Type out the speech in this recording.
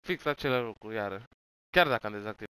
Fix acele lucruri, iară. Chiar dacă am dezactivat.